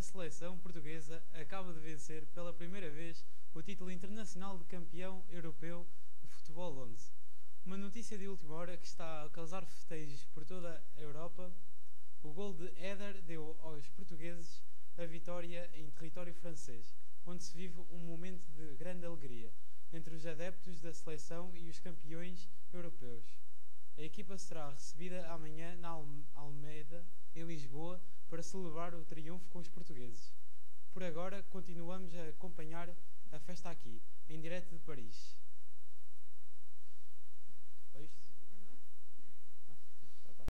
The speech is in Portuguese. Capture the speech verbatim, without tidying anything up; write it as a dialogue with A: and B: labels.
A: seleção portuguesa acaba de vencer pela primeira vez o título internacional de campeão europeu de futebol onze. Uma notícia de última hora que está a causar festejos por toda a Europa. O gol de Éder deu aos portugueses a vitória em território francês, onde se vive um momento de grande alegria entre os adeptos da seleção e os campeões europeus. A equipa será recebida amanhã na Almeida, em Lisboa, para celebrar o triunfo com os portugueses. Por agora, continuamos a acompanhar a festa aqui, em direto de Paris.